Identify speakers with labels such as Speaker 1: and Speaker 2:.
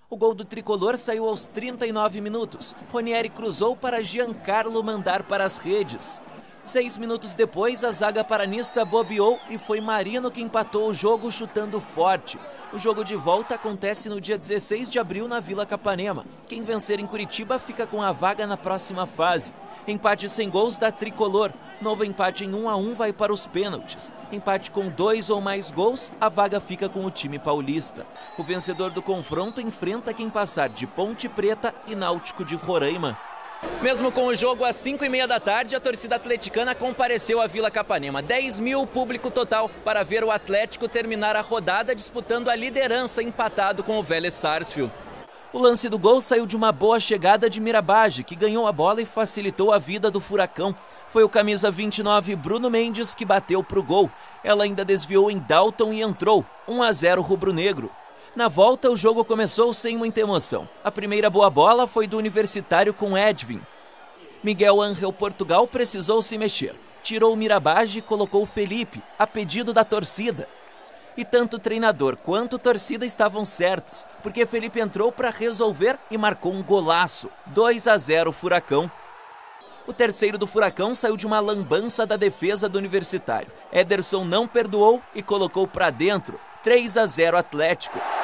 Speaker 1: O gol do tricolor saiu aos 39 minutos. Ronieri cruzou para Giancarlo mandar para as redes. 6 minutos depois, a zaga paranista bobeou e foi Marino que empatou o jogo chutando forte. O jogo de volta acontece no dia 16 de abril na Vila Capanema. Quem vencer em Curitiba fica com a vaga na próxima fase. Empate sem gols dá tricolor. Novo empate em 1-1 vai para os pênaltis. Empate com 2 ou mais gols, a vaga fica com o time paulista. O vencedor do confronto enfrenta quem passar de Ponte Preta e Náutico de Roraima. Mesmo com o jogo às 5h30 da tarde, a torcida atleticana compareceu à Vila Capanema. 10 mil público total para ver o Atlético terminar a rodada disputando a liderança, empatado com o Vélez Sarsfield. O lance do gol saiu de uma boa chegada de Mirabage, que ganhou a bola e facilitou a vida do Furacão. Foi o camisa 29 Bruno Mendes que bateu para o gol. Ela ainda desviou em Dalton e entrou. 1-0 rubro-negro. Na volta, o jogo começou sem muita emoção. A primeira boa bola foi do Universitário com Edwin. Miguel Ángel Portugal precisou se mexer. Tirou o Mirabage e colocou o Felipe, a pedido da torcida. E tanto o treinador quanto a torcida estavam certos, porque Felipe entrou para resolver e marcou um golaço. 2-0 Furacão. O terceiro do Furacão saiu de uma lambança da defesa do Universitário. Ederson não perdoou e colocou para dentro. 3-0 Atlético.